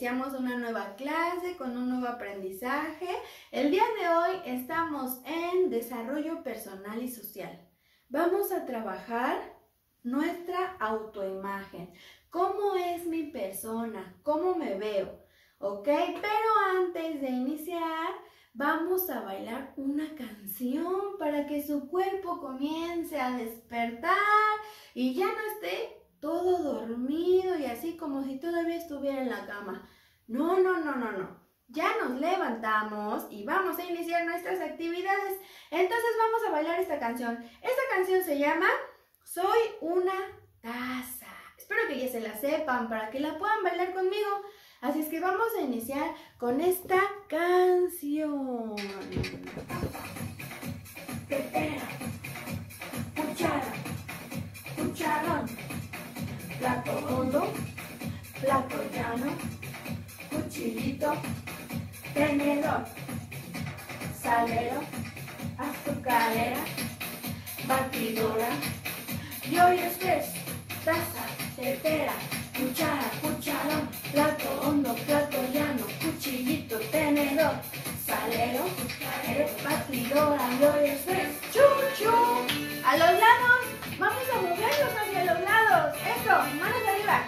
iniciamos una nueva clase con un nuevo aprendizaje. El día de hoy estamos en desarrollo personal y social. Vamos a trabajar nuestra autoimagen. ¿Cómo es mi persona? ¿Cómo me veo? ¿Ok? Pero antes de iniciar, vamos a bailar una canción para que su cuerpo comience a despertar y ya no esté todo dormido y así como si todavía estuviera en la cama. No. Ya nos levantamos y vamos a iniciar nuestras actividades. Entonces vamos a bailar esta canción. Esta canción se llama Soy una taza. Espero que ya se la sepan para que la puedan bailar conmigo. Así es que vamos a iniciar con esta canción. Tetera, cuchara, cucharón, plato hondo, plato llano, cuchillito, tenedor, salero, azucarera, batidora, y hoy es tres, taza, tetera, cuchara, cucharón, plato hondo, plato llano, cuchillito, tenedor, salero, batidora, y hoy es tres, chuchu. A los lados, vamos a movernos hacia los lados. Eso, manos arriba.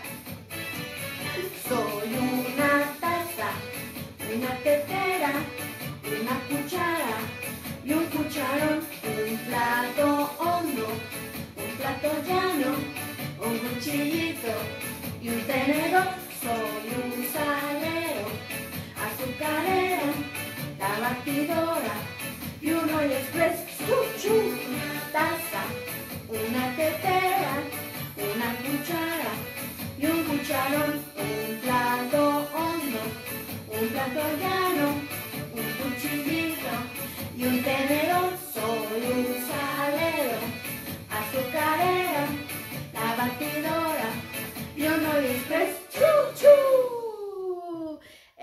Soy una taza, una tetera, una cuchara y un cucharón, un plato hondo, un plato llano, un cuchillito y un tenedor. Soy un salero, azucarera, la batidora y un All Express. Chuchu. Una taza, una tetera, una cuchara y un cucharón, un plato hondo, un plato llano, un cuchillito y un tenedor. Soy un salero, azucarera, la batidora y un All Express. ¡Chuchu!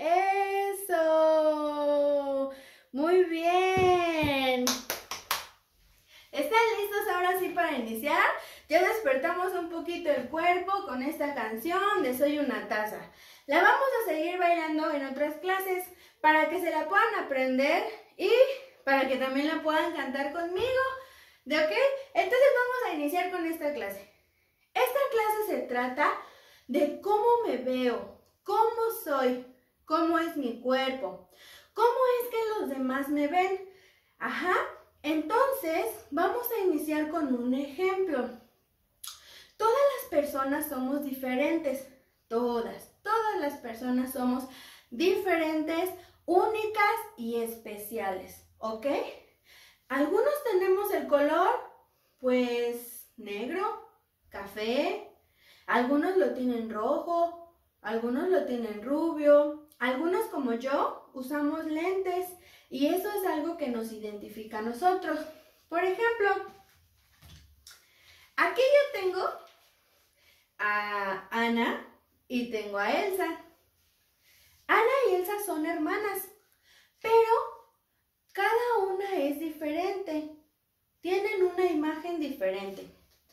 ¡Eso! ¡Muy bien! ¿Están listos ahora sí para iniciar? Ya despertamos un poquito el cuerpo con esta canción de Soy una taza. La vamos a seguir bailando en otras clases para que se la puedan aprender y para que también la puedan cantar conmigo. ¿De ok? Entonces vamos a iniciar con esta clase. Esta clase se trata de cómo me veo, cómo soy, cómo es mi cuerpo, cómo es que los demás me ven. Ajá. Entonces, vamos a iniciar con un ejemplo. Todas las personas somos diferentes. Todas las personas somos diferentes, únicas y especiales. ¿Ok? Algunos tenemos el color, pues, negro, café. Algunos lo tienen rojo, algunos lo tienen rubio. Algunos, como yo, usamos lentes. Y eso es algo que nos identifica a nosotros. Por ejemplo, aquí yo tengo a Ana y tengo a Elsa. Ana y Elsa son hermanas, pero cada una es diferente. Tienen una imagen diferente.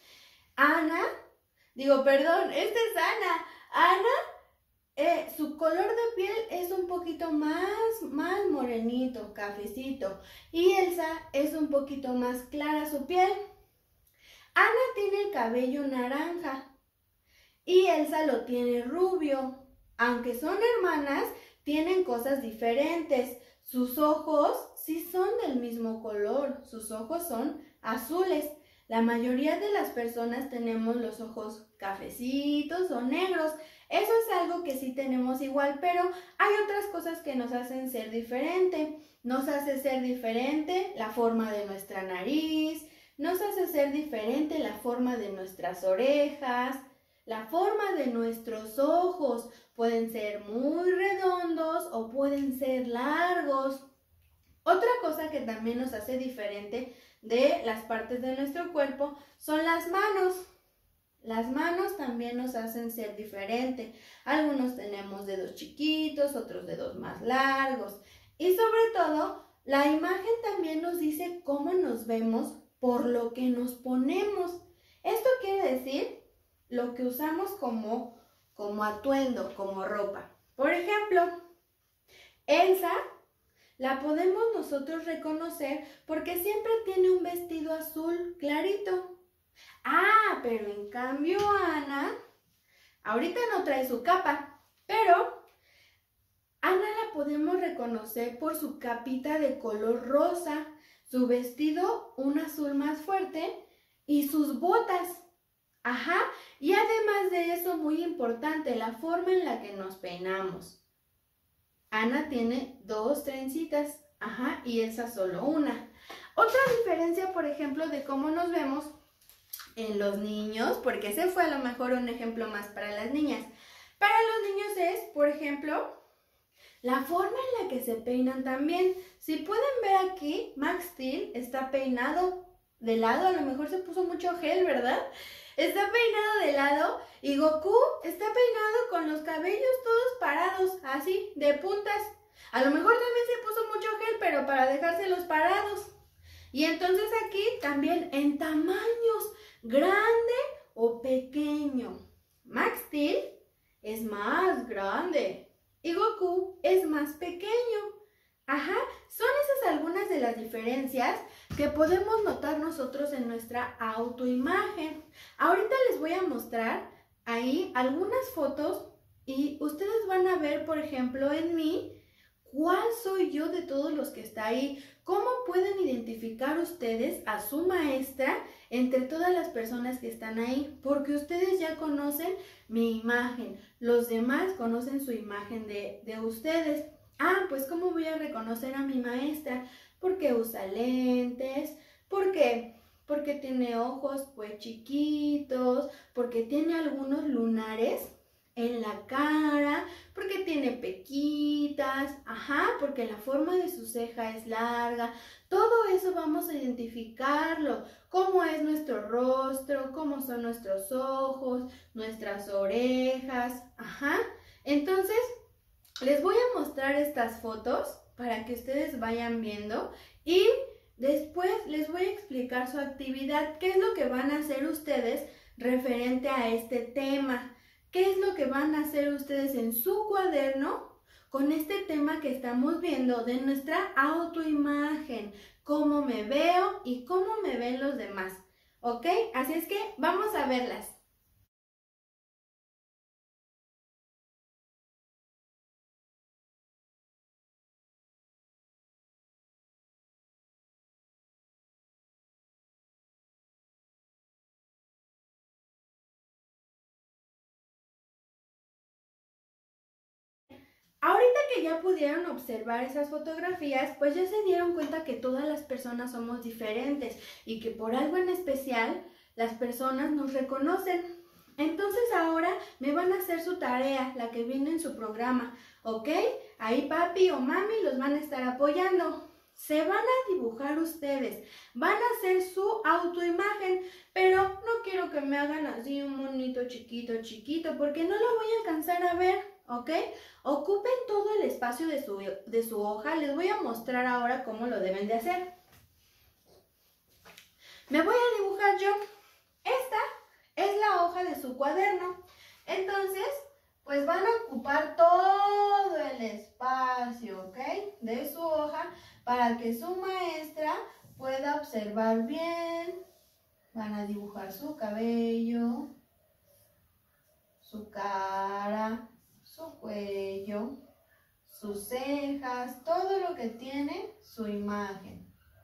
Esta es Ana. Ana, su color de piel es un poquito más morenito, cafecito. Y Elsa es un poquito más clara su piel. Ana tiene el cabello naranja y Elsa lo tiene rubio. Aunque son hermanas, tienen cosas diferentes. Sus ojos sí son del mismo color. Sus ojos son azules. La mayoría de las personas tenemos los ojos cafecitos o negros. Eso es algo que sí tenemos igual, pero hay otras cosas que nos hacen ser diferente. Nos hace ser diferente la forma de nuestra nariz, nos hace ser diferente la forma de nuestras orejas, la forma de nuestros ojos. Pueden ser muy redondos o pueden ser largos. Otra cosa que también nos hace diferente de las partes de nuestro cuerpo son las manos. Las manos también nos hacen ser diferente. Algunos tenemos dedos chiquitos, otros dedos más largos. Y sobre todo, la imagen también nos dice cómo nos vemos por lo que nos ponemos. Esto quiere decir lo que usamos como atuendo, como ropa. Por ejemplo, Elsa la podemos nosotros reconocer porque siempre tiene un vestido azul clarito. Ah, pero en cambio Ana, ahorita no trae su capa, pero Ana la podemos reconocer por su capita de color rosa, su vestido un azul más fuerte y sus botas. Ajá, y además de eso, muy importante, la forma en la que nos peinamos. Ana tiene 2 trencitas, ajá, y Elsa solo una. Otra diferencia, por ejemplo, de cómo nos vemos en los niños, porque ese fue a lo mejor un ejemplo más para las niñas. Para los niños es, por ejemplo, la forma en la que se peinan también. Si pueden ver aquí, Max Steel está peinado de lado, a lo mejor se puso mucho gel, ¿verdad? Está peinado de lado y Goku está peinado con los cabellos todos parados, así, de puntas. A lo mejor también se puso mucho gel, pero para dejárselos parados. Y entonces aquí también en tamaños, grande o pequeño. Max Steel es más grande y Goku es más pequeño. Ajá, son esas algunas de las diferencias que podemos notar nosotros en nuestra autoimagen. Ahorita les voy a mostrar ahí algunas fotos y ustedes van a ver, por ejemplo, en mí, cuál soy yo de todos los que está ahí. ¿Cómo pueden identificar ustedes a su maestra entre todas las personas que están ahí? Porque ustedes ya conocen mi imagen, los demás conocen su imagen de ustedes. Ah, pues ¿cómo voy a reconocer a mi maestra? Porque usa lentes, porque tiene ojos pues chiquitos, porque tiene algunos lunares en la cara, porque tiene pequitas, ajá, porque la forma de su ceja es larga. Todo eso vamos a identificarlo, cómo es nuestro rostro, cómo son nuestros ojos, nuestras orejas, ajá. Entonces, les voy a mostrar estas fotos para que ustedes vayan viendo y después les voy a explicar su actividad, qué es lo que van a hacer ustedes referente a este tema, qué es lo que van a hacer ustedes en su cuaderno con este tema que estamos viendo de nuestra autoimagen, cómo me veo y cómo me ven los demás, ¿ok? Así es que vamos a verlas. Ahorita que ya pudieron observar esas fotografías, pues ya se dieron cuenta que todas las personas somos diferentes y que por algo en especial las personas nos reconocen. Entonces ahora me van a hacer su tarea, la que viene en su programa, ¿ok? Ahí papi o mami los van a estar apoyando. Se van a dibujar ustedes, van a hacer su autoimagen, pero no quiero que me hagan así un monito chiquito, porque no lo voy a alcanzar a ver, ¿ok? Ocupen todo el espacio de su hoja. Les voy a mostrar ahora cómo lo deben de hacer. Me voy a dibujar yo. Esta es la hoja de su cuaderno. Entonces, pues van a ocupar todo el espacio, ¿ok? De su hoja para que su maestra pueda observar bien. Van a dibujar su cabello, su cara, su cuello, sus cejas, todo lo que tiene su imagen.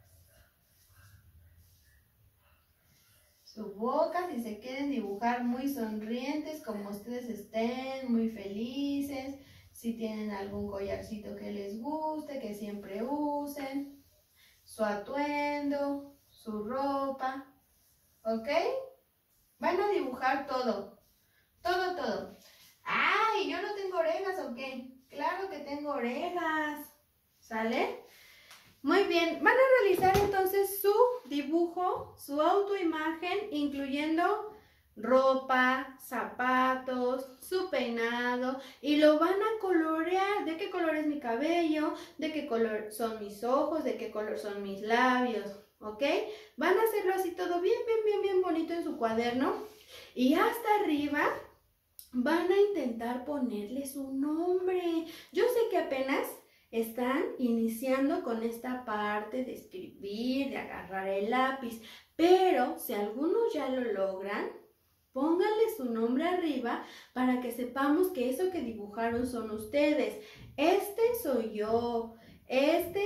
Su boca, si se quieren dibujar muy sonrientes, como ustedes estén, muy felices. Si tienen algún collarcito que les guste, que siempre usen. Su atuendo, su ropa, ¿ok? Van a dibujar todo, todo. ¡Ay! ¿Yo no tengo orejas o qué? Claro que tengo orejas, ¿sale? Muy bien, van a realizar entonces su dibujo, su autoimagen, incluyendo ropa, zapatos, su peinado y lo van a colorear. ¿De qué color es mi cabello? ¿De qué color son mis ojos? ¿De qué color son mis labios? ¿Ok? Van a hacerlo así todo bien bonito en su cuaderno y hasta arriba van a intentar ponerle su nombre. Yo sé que apenas están iniciando con esta parte de escribir, de agarrar el lápiz, pero si algunos ya lo logran, pónganle su nombre arriba para que sepamos que eso que dibujaron son ustedes. Este soy yo, este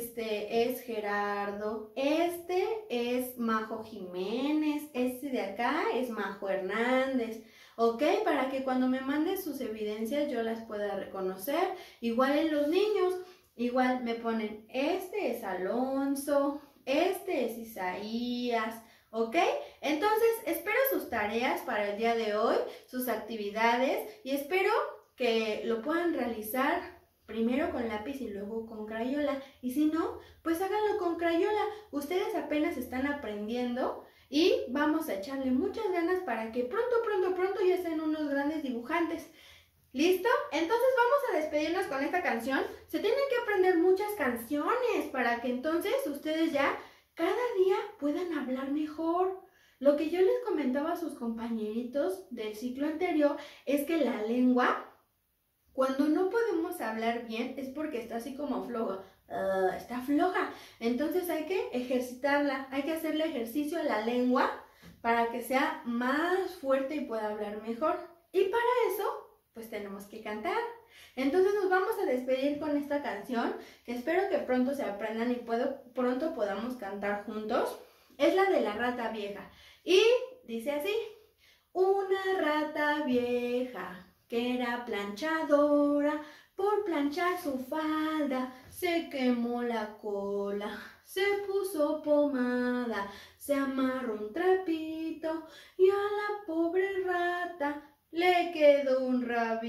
es Gerardo, este es Majo Jiménez, este de acá es Majo Hernández. ¿Ok? Para que cuando me manden sus evidencias yo las pueda reconocer. Igual en los niños, igual me ponen, este es Alonso, este es Isaías, ¿ok? Entonces, espero sus tareas para el día de hoy, sus actividades, y espero que lo puedan realizar primero con lápiz y luego con crayola. Y si no, pues háganlo con crayola. Ustedes apenas están aprendiendo y vamos a echarle muchas ganas para que pronto ya sean unos grandes dibujantes. ¿Listo? Entonces vamos a despedirnos con esta canción. Se tienen que aprender muchas canciones para que entonces ustedes ya cada día puedan hablar mejor. Lo que yo les comentaba a sus compañeritos del ciclo anterior es que la lengua, cuando no podemos hablar bien, es porque está así como floja. Está floja. Entonces hay que ejercitarla, hay que hacerle ejercicio a la lengua para que sea más fuerte y pueda hablar mejor. Y para eso, pues tenemos que cantar. Entonces nos vamos a despedir con esta canción, que espero que pronto se aprendan y pronto podamos cantar juntos. Es la de la rata vieja. Y dice así: una rata vieja que era planchadora, por planchar su falda se quemó la cola, se puso pomada, se amarró un trapito y a la pobre rata le quedó un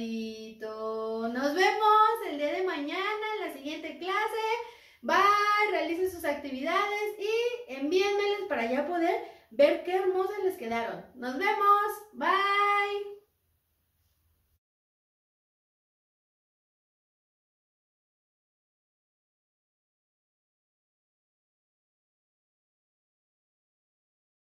rabito. Nos vemos el día de mañana en la siguiente clase. Bye, realicen sus actividades y envíenmelas para ya poder ver qué hermosas les quedaron. Nos vemos. Bye.